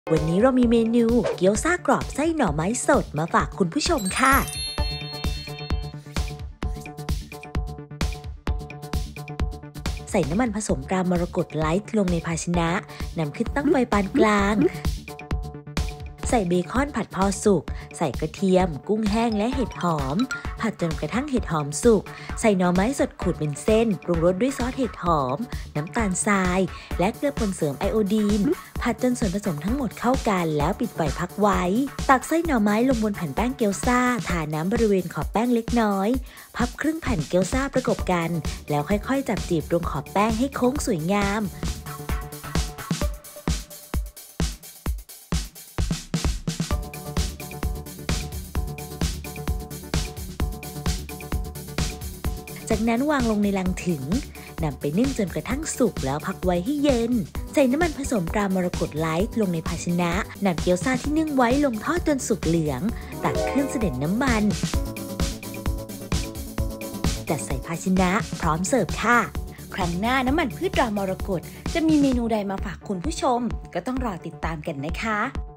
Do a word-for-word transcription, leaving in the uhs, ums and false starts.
วันนี้เรามีเมนูเกี๊ยวซ่ากรอบไส้หน่อไม้สดมาฝากคุณผู้ชมค่ะใส่น้ำมันผสมตรามรกตไลท์ลงในภาชนะนำขึ้นตั้งไฟปานกลางใส่เบคอนผัดพอสุกใส่กระเทียมกุ้งแห้งและเห็ดหอมผัดจนกระทั่งเห็ดหอมสุกใส่หน่อไม้สดขูดเป็นเส้นปรุงรสด้วยซอสเห็ดหอมน้ำตาลทรายและเกลือป่นเสริมไอโอดีนผัดจนส่วนผสมทั้งหมดเข้ากันแล้วปิดไฟพักไว้ตักไส้หน่อไม้ลงบนแผ่นแป้งเกี๊ยวซ่าทาน้ำบริเวณขอบแป้งเล็กน้อยพับครึ่งแผ่นเกี๊ยวซ่าประกบกันแล้วค่อยๆจับจีบตรงขอบแป้งให้โค้งสวยงามจากนั้นวางลงในลังถึงนำไปนึ่งจนกระทั่งสุกแล้วพักไว้ให้เย็นใส่น้ำมันผสมตรามรกตไลท์ลงในภาชนะนำเกี๊ยวซ่าที่นึ่งไว้ลงทอดจนสุกเหลืองตักขึ้นเสด็จน้ำมันจัดใส่ภาชนะพร้อมเสิร์ฟค่ะครั้งหน้าน้ำมันพืชตรามรกตจะมีเมนูใดมาฝากคุณผู้ชมก็ต้องรอติดตามกันนะคะ